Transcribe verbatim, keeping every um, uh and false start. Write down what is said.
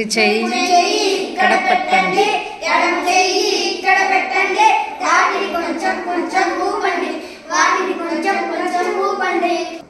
కుడి చెయ్యి ఇక్కడ పెట్టండి, ఎడమ చెయ్యి ఇక్కడ పెట్టండి, వాటిని కొంచెం కొంచెం ఊపండి, వాటిని కొంచెం కొంచెం ఊపండి.